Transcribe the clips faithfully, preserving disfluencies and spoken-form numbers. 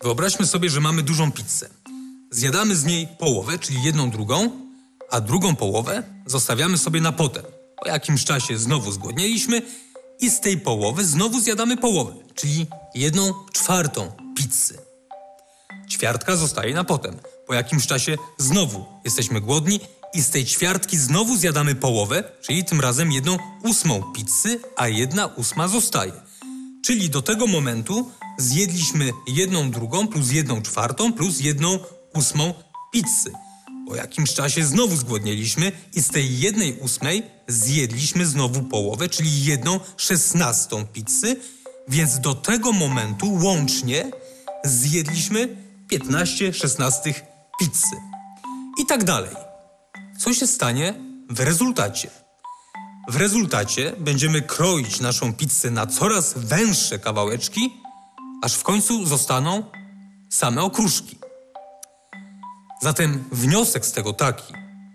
Wyobraźmy sobie, że mamy dużą pizzę. Zjadamy z niej połowę, czyli jedną drugą, a drugą połowę zostawiamy sobie na potem. Po jakimś czasie znowu zgłodnieliśmy i z tej połowy znowu zjadamy połowę, czyli jedną czwartą pizzy. Ćwiartka zostaje na potem. Po jakimś czasie znowu jesteśmy głodni i z tej ćwiartki znowu zjadamy połowę, czyli tym razem jedną ósmą pizzy, a jedna ósma zostaje. Czyli do tego momentu zjedliśmy jedną drugą plus jedną czwartą plus jedną ósmą pizzy. Po jakimś czasie znowu zgłodnieliśmy i z tej jednej ósmej zjedliśmy znowu połowę, czyli jedną szesnastą pizzy, więc do tego momentu łącznie zjedliśmy piętnaście szesnastych pizzy. I tak dalej. Co się stanie w rezultacie? W rezultacie będziemy kroić naszą pizzę na coraz węższe kawałeczki, aż w końcu zostaną same okruszki. Zatem wniosek z tego taki,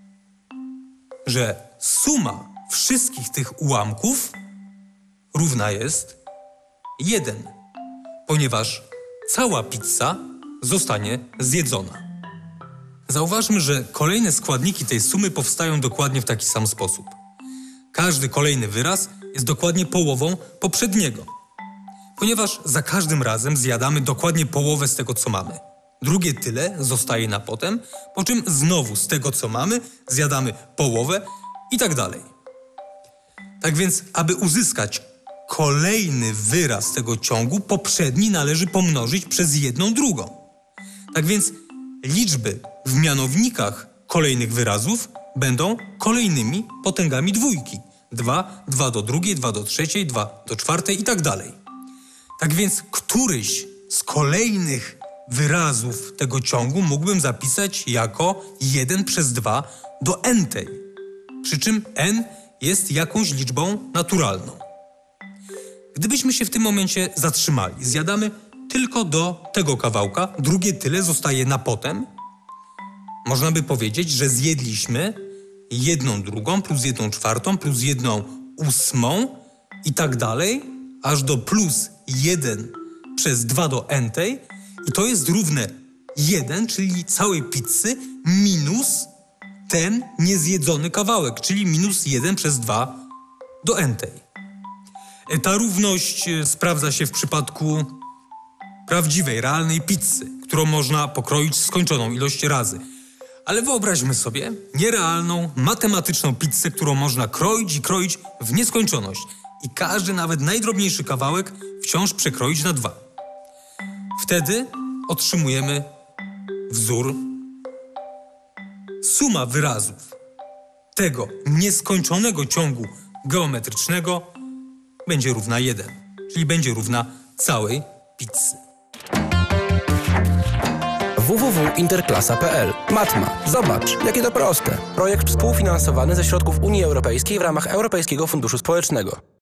że suma wszystkich tych ułamków równa jest jeden, ponieważ cała pizza zostanie zjedzona. Zauważmy, że kolejne składniki tej sumy powstają dokładnie w taki sam sposób. Każdy kolejny wyraz jest dokładnie połową poprzedniego, ponieważ za każdym razem zjadamy dokładnie połowę z tego, co mamy. Drugie tyle zostaje na potem, po czym znowu z tego, co mamy, zjadamy połowę i tak dalej. Tak więc, aby uzyskać kolejny wyraz tego ciągu, poprzedni należy pomnożyć przez jedną drugą. Tak więc liczby w mianownikach kolejnych wyrazów będą kolejnymi potęgami dwójki. dwa, dwa do drugiej, dwa do trzeciej, dwa do czwartej i tak dalej. Tak więc któryś z kolejnych wyrazów tego ciągu mógłbym zapisać jako jeden przez dwa do n-tej. Przy czym n jest jakąś liczbą naturalną. Gdybyśmy się w tym momencie zatrzymali, zjadamy tylko do tego kawałka, drugie tyle zostaje na potem, można by powiedzieć, że zjedliśmy jedną drugą plus jedną czwartą plus jedną ósmą i tak dalej, aż do plus jeden przez dwa do n-tej i to jest równe jeden, czyli całej pizzy minus ten niezjedzony kawałek, czyli minus jeden przez dwa do n-tej. Ta równość sprawdza się w przypadku prawdziwej, realnej pizzy, którą można pokroić skończoną ilość razy. Ale wyobraźmy sobie nierealną, matematyczną pizzę, którą można kroić i kroić w nieskończoność i każdy, nawet najdrobniejszy kawałek wciąż przekroić na dwa. Wtedy otrzymujemy wzór. Suma wyrazów tego nieskończonego ciągu geometrycznego będzie równa jeden, czyli będzie równa całej pizzy. w w w kropka interklasa kropka p l. Matma. Zobacz, jakie to proste. Projekt współfinansowany ze środków Unii Europejskiej w ramach Europejskiego Funduszu Społecznego.